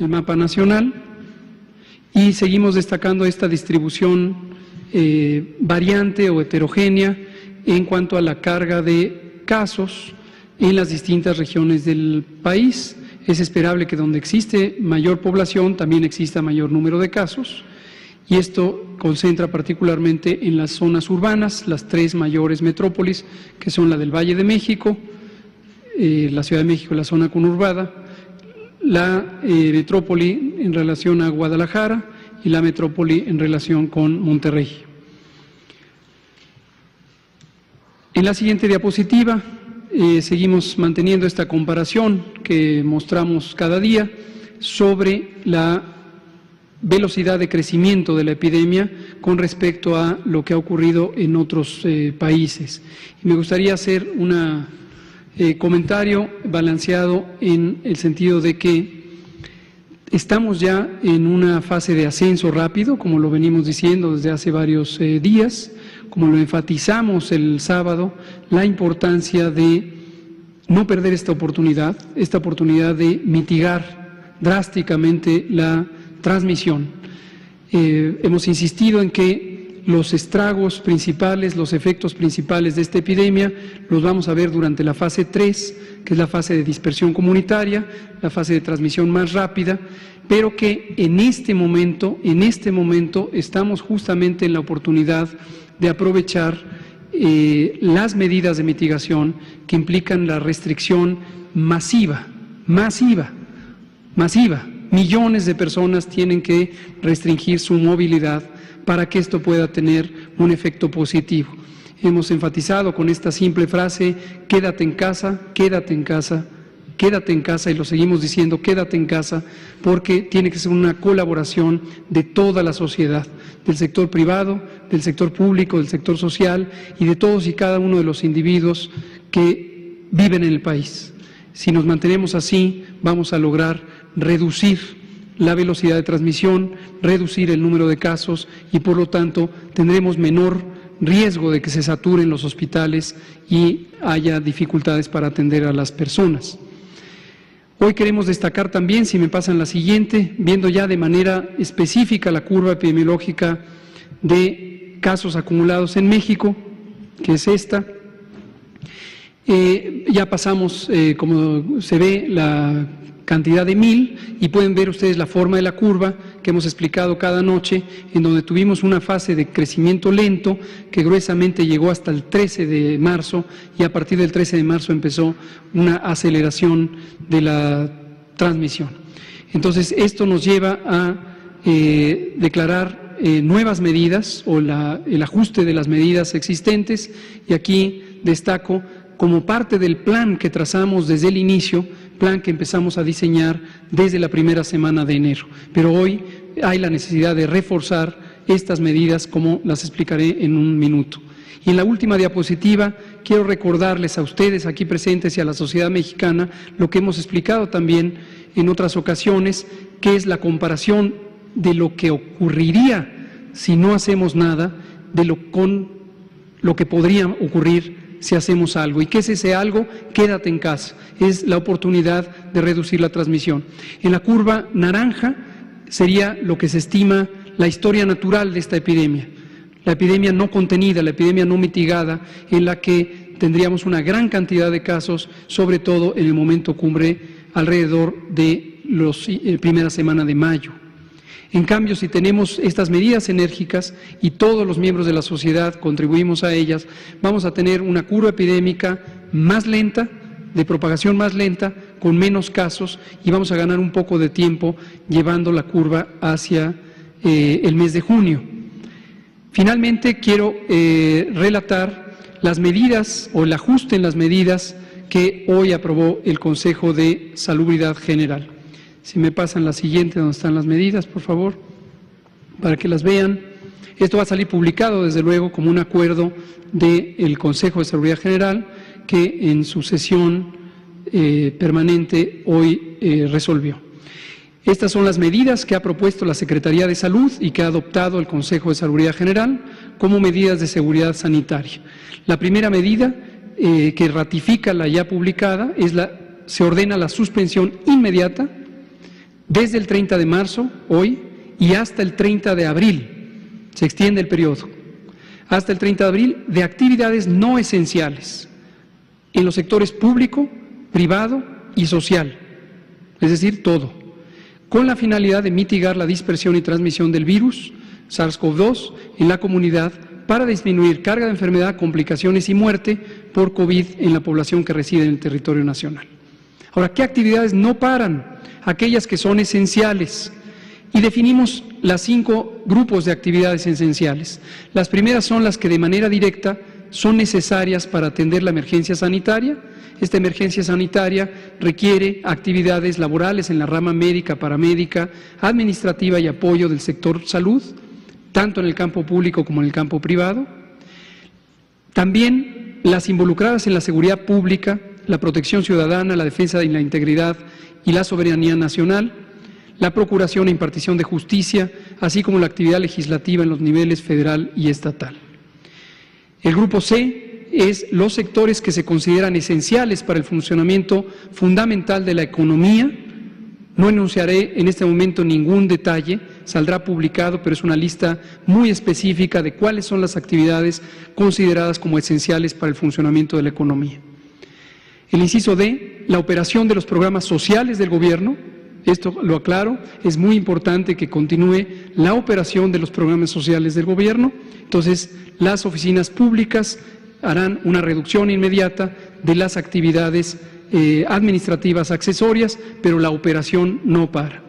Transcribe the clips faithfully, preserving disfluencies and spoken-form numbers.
el mapa nacional, y seguimos destacando esta distribución eh, variante o heterogénea en cuanto a la carga de casos en las distintas regiones del país. Es esperable que donde existe mayor población también exista mayor número de casos, y esto concentra particularmente en las zonas urbanas, las tres mayores metrópolis, que son la del Valle de México, eh, la Ciudad de México, la zona conurbada, la eh, metrópoli en relación a Guadalajara y la metrópoli en relación con Monterrey. En la siguiente diapositiva eh, seguimos manteniendo esta comparación que mostramos cada día sobre la velocidad de crecimiento de la epidemia con respecto a lo que ha ocurrido en otros eh, países. Y me gustaría hacer un eh, comentario balanceado en el sentido de que estamos ya en una fase de ascenso rápido, como lo venimos diciendo desde hace varios eh, días, como lo enfatizamos el sábado, la importancia de no perder esta oportunidad, esta oportunidad de mitigar drásticamente la transmisión. Eh, hemos insistido en que los estragos principales, los efectos principales de esta epidemia los vamos a ver durante la fase tres, que es la fase de dispersión comunitaria, la fase de transmisión más rápida, pero que en este momento, en este momento estamos justamente en la oportunidad de aprovechar eh, las medidas de mitigación que implican la restricción masiva, masiva, masiva. Millones de personas tienen que restringir su movilidad para que esto pueda tener un efecto positivo. Hemos enfatizado con esta simple frase, quédate en casa, quédate en casa, quédate en casa, y lo seguimos diciendo, quédate en casa, porque tiene que ser una colaboración de toda la sociedad, del sector privado, del sector público, del sector social y de todos y cada uno de los individuos que viven en el país. Si nos mantenemos así, vamos a lograr reducir la velocidad de transmisión, reducir el número de casos y por lo tanto tendremos menor riesgo de que se saturen los hospitales y haya dificultades para atender a las personas. Hoy queremos destacar también, si me pasan la siguiente, viendo ya de manera específica la curva epidemiológica de casos acumulados en México, que es esta. Eh, ya pasamos, eh, como se ve, la cantidad de mil, y pueden ver ustedes la forma de la curva que hemos explicado cada noche, en donde tuvimos una fase de crecimiento lento que gruesamente llegó hasta el trece de marzo, y a partir del trece de marzo empezó una aceleración de la transmisión. Entonces, esto nos lleva a eh, declarar eh, nuevas medidas o la, el ajuste de las medidas existentes, y aquí destaco como parte del plan que trazamos desde el inicio, plan que empezamos a diseñar desde la primera semana de enero. Pero hoy hay la necesidad de reforzar estas medidas, como las explicaré en un minuto. Y en la última diapositiva quiero recordarles a ustedes aquí presentes y a la sociedad mexicana lo que hemos explicado también en otras ocasiones, que es la comparación de lo que ocurriría si no hacemos nada, de lo con lo que podría ocurrir si hacemos algo. ¿Y qué es ese algo? Quédate en casa. Es la oportunidad de reducir la transmisión. En la curva naranja sería lo que se estima la historia natural de esta epidemia. La epidemia no contenida, la epidemia no mitigada, en la que tendríamos una gran cantidad de casos, sobre todo en el momento cumbre, alrededor de la eh, primera semana de mayo. En cambio, si tenemos estas medidas enérgicas y todos los miembros de la sociedad contribuimos a ellas, vamos a tener una curva epidémica más lenta, de propagación más lenta, con menos casos, y vamos a ganar un poco de tiempo llevando la curva hacia eh, el mes de junio. Finalmente, quiero eh, relatar las medidas o el ajuste en las medidas que hoy aprobó el Consejo de Salubridad General. Si me pasan la siguiente, donde están las medidas, por favor, para que las vean. Esto va a salir publicado, desde luego, como un acuerdo del Consejo de Salubridad General, que en su sesión eh, permanente hoy eh, resolvió. Estas son las medidas que ha propuesto la Secretaría de Salud y que ha adoptado el Consejo de Salubridad General como medidas de seguridad sanitaria. La primera medida eh, que ratifica la ya publicada es la, se ordena la suspensión inmediata desde el treinta de marzo, hoy, y hasta el treinta de abril, se extiende el periodo, hasta el treinta de abril, de actividades no esenciales en los sectores público, privado y social, es decir, todo, con la finalidad de mitigar la dispersión y transmisión del virus SARS CoV dos en la comunidad para disminuir carga de enfermedad, complicaciones y muerte por COVID en la población que reside en el territorio nacional. Ahora, ¿qué actividades no paran? Aquellas que son esenciales. Y definimos las cinco grupos de actividades esenciales. Las primeras son las que de manera directa son necesarias para atender la emergencia sanitaria. Esta emergencia sanitaria requiere actividades laborales en la rama médica, paramédica, administrativa y apoyo del sector salud, tanto en el campo público como en el campo privado. También las involucradas en la seguridad pública, la protección ciudadana, la defensa de la integridad y la soberanía nacional, la procuración e impartición de justicia, así como la actividad legislativa en los niveles federal y estatal. El grupo C es los sectores que se consideran esenciales para el funcionamiento fundamental de la economía. No enunciaré en este momento ningún detalle, saldrá publicado, pero es una lista muy específica de cuáles son las actividades consideradas como esenciales para el funcionamiento de la economía. El inciso D, la operación de los programas sociales del gobierno. Esto lo aclaro, es muy importante que continúe la operación de los programas sociales del gobierno. Entonces, las oficinas públicas harán una reducción inmediata de las actividades eh, administrativas accesorias, pero la operación no para.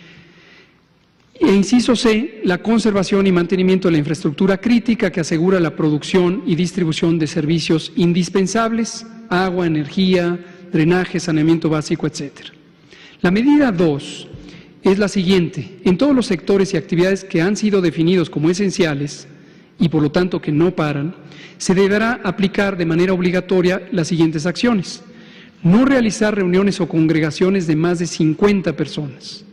E inciso C, la conservación y mantenimiento de la infraestructura crítica que asegura la producción y distribución de servicios indispensables, agua, energía, drenaje, saneamiento básico, etcétera. La medida dos es la siguiente: en todos los sectores y actividades que han sido definidos como esenciales y por lo tanto que no paran, se deberá aplicar de manera obligatoria las siguientes acciones: no realizar reuniones o congregaciones de más de cincuenta personas,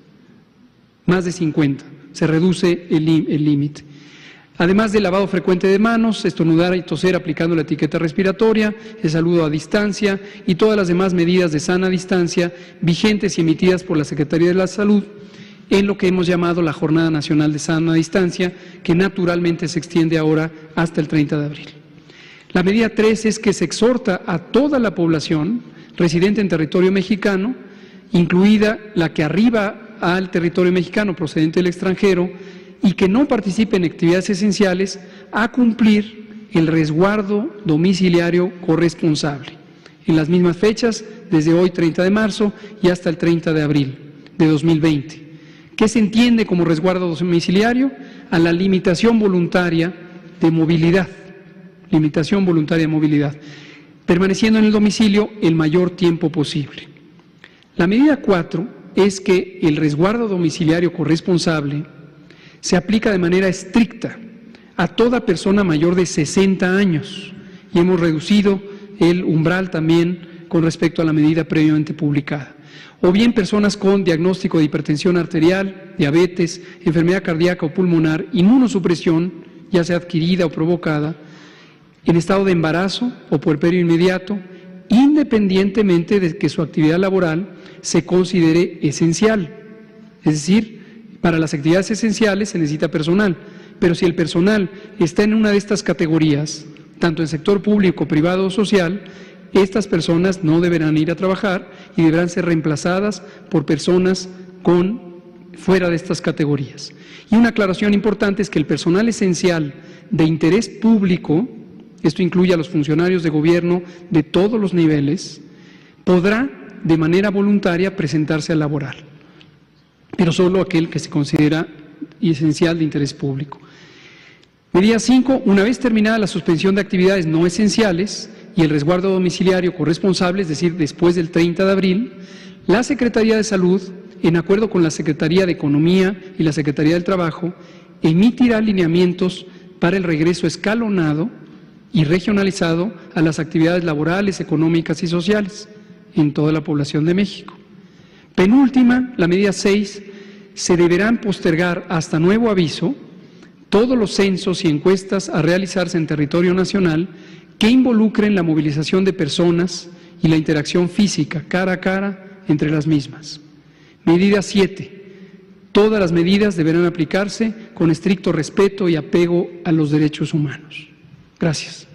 más de cincuenta, se reduce el límite. Además del lavado frecuente de manos, estornudar y toser aplicando la etiqueta respiratoria, el saludo a distancia y todas las demás medidas de sana distancia vigentes y emitidas por la Secretaría de la Salud en lo que hemos llamado la Jornada Nacional de Sana Distancia, que naturalmente se extiende ahora hasta el treinta de abril. La medida tres es que se exhorta a toda la población residente en territorio mexicano, incluida la que arriba al territorio mexicano procedente del extranjero, y que no participe en actividades esenciales, a cumplir el resguardo domiciliario corresponsable en las mismas fechas, desde hoy treinta de marzo y hasta el treinta de abril de dos mil veinte. ¿Qué se entiende como resguardo domiciliario? A la limitación voluntaria de movilidad, limitación voluntaria de movilidad, permaneciendo en el domicilio el mayor tiempo posible. La medida cuatro es que el resguardo domiciliario corresponsable se aplica de manera estricta a toda persona mayor de sesenta años y hemos reducido el umbral también con respecto a la medida previamente publicada. O bien personas con diagnóstico de hipertensión arterial, diabetes, enfermedad cardíaca o pulmonar, inmunosupresión, ya sea adquirida o provocada, en estado de embarazo o puerperio inmediato, independientemente de que su actividad laboral se considere esencial, es decir, para las actividades esenciales se necesita personal, pero si el personal está en una de estas categorías, tanto en sector público, privado o social, estas personas no deberán ir a trabajar y deberán ser reemplazadas por personas con fuera de estas categorías. Y una aclaración importante es que el personal esencial de interés público, esto incluye a los funcionarios de gobierno de todos los niveles, podrá de manera voluntaria presentarse a laborar, pero solo aquel que se considera esencial de interés público. Medida cinco. Una vez terminada la suspensión de actividades no esenciales y el resguardo domiciliario corresponsable, es decir, después del treinta de abril, la Secretaría de Salud, en acuerdo con la Secretaría de Economía y la Secretaría del Trabajo, emitirá lineamientos para el regreso escalonado y regionalizado a las actividades laborales, económicas y sociales en toda la población de México. Penúltima, la medida seis, se deberán postergar hasta nuevo aviso todos los censos y encuestas a realizarse en territorio nacional que involucren la movilización de personas y la interacción física cara a cara entre las mismas. Medida siete, todas las medidas deberán aplicarse con estricto respeto y apego a los derechos humanos. Gracias.